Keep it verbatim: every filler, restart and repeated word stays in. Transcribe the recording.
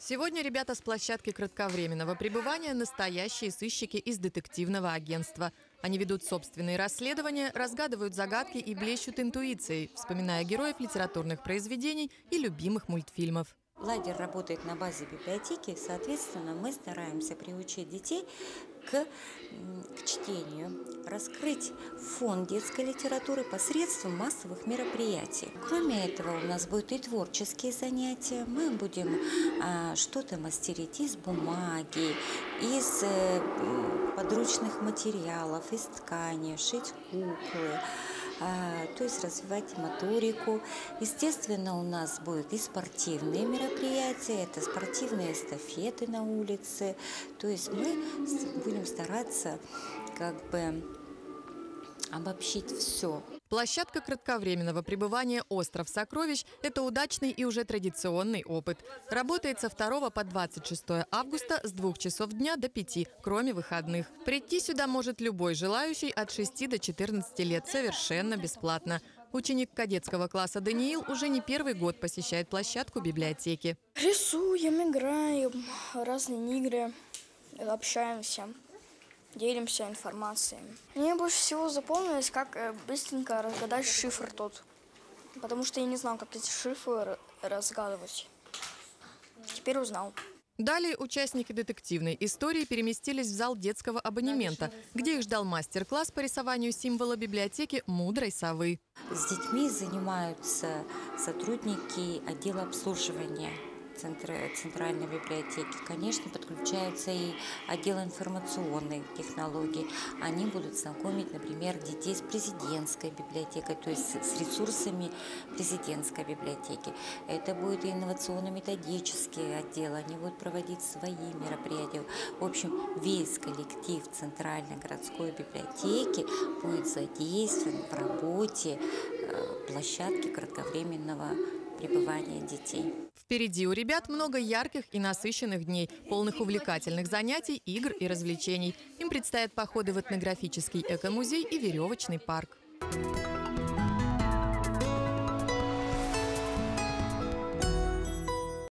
Сегодня ребята с площадки кратковременного пребывания – настоящие сыщики из детективного агентства. Они ведут собственные расследования, разгадывают загадки и блещут интуицией, вспоминая героев литературных произведений и любимых мультфильмов. Лагерь работает на базе библиотеки, соответственно, мы стараемся приучить детей к, к чтению, раскрыть фонд детской литературы посредством массовых мероприятий. Кроме этого, у нас будут и творческие занятия. Мы будем а, что-то мастерить из бумаги, из э, подручных материалов, из ткани, шить куклы. То есть развивать моторику. Естественно, у нас будут и спортивные мероприятия, это спортивные эстафеты на улице. То есть мы будем стараться как бы обобщить все. Площадка кратковременного пребывания «Остров сокровищ» – это удачный и уже традиционный опыт. Работает со второго по двадцать шестое августа с двух часов дня до пяти, кроме выходных. Прийти сюда может любой желающий от шести до четырнадцати лет совершенно бесплатно. Ученик кадетского класса Даниил уже не первый год посещает площадку библиотеки. Рисуем, играем, разные игры, общаемся. Делимся информацией. Мне больше всего запомнилось, как быстренько разгадать шифр тот. Потому что я не знал, как эти шифры разгадывать. Теперь узнал. Далее участники детективной истории переместились в зал детского абонемента, где их ждал мастер-класс по рисованию символа библиотеки «Мудрой совы». С детьми занимаются сотрудники отдела обслуживания Центральной библиотеки. Конечно, подключаются и отдел информационных технологий. Они будут знакомить, например, детей с президентской библиотекой, то есть с ресурсами президентской библиотеки. Это будет и инновационно-методический отдел, они будут проводить свои мероприятия. В общем, весь коллектив Центральной городской библиотеки будет задействован в работе площадки кратковременного пребывания детей. Впереди у ребят много ярких и насыщенных дней, полных увлекательных занятий, игр и развлечений. Им предстоят походы в этнографический экомузей и веревочный парк.